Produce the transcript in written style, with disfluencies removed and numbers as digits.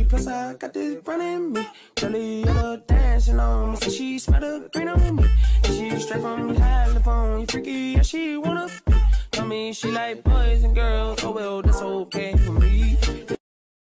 plus I got this running me. Jelly yellow dancing on me, so she smell the green on me. And she straight from California, freaky, yeah, she wanna. Tell me she like boys and girls, oh well, that's okay for me.